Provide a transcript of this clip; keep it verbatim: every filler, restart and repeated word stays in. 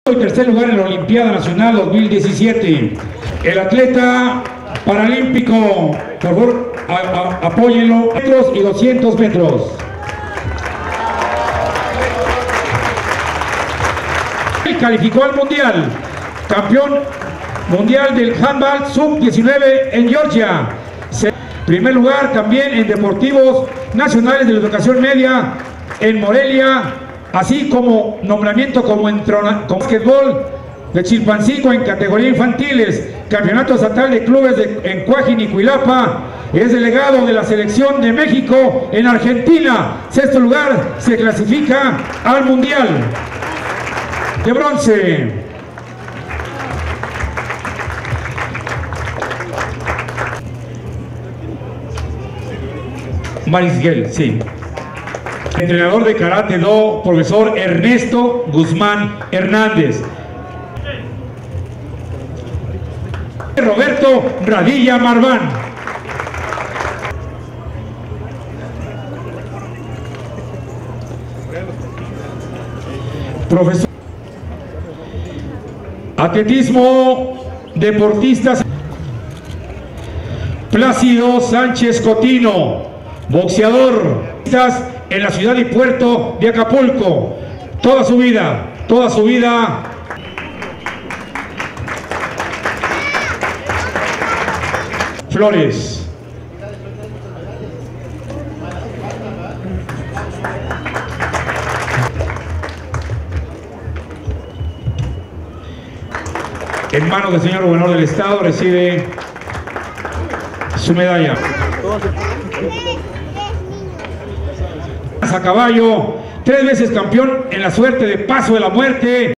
Tercer lugar en la Olimpiada Nacional dos mil diecisiete. El atleta paralímpico, por favor, a, a, apóyenlo, metros y doscientos metros. Calificó al mundial, campeón mundial del handball sub diecinueve en Georgia. Primer lugar también en deportivos nacionales de la educación media en Morelia, así como nombramiento como entrenador con basquetbol de Chilpancingo en categoría infantiles, campeonato estatal de clubes de, en Cuajin y Cuilapa. Es delegado de la selección de México en Argentina. Sexto lugar, se clasifica al mundial de bronce. Marisguel, sí. Entrenador de Karate Do, profesor Ernesto Guzmán Hernández. Roberto Radilla Marván. Profesor. Atletismo, deportistas. Plácido Sánchez Cotino, boxeador en la ciudad y puerto de Acapulco. Toda su vida, toda su vida. Flores. En manos del señor gobernador del estado recibe su medalla. A caballo, tres veces campeón en la suerte de Paso de la Muerte.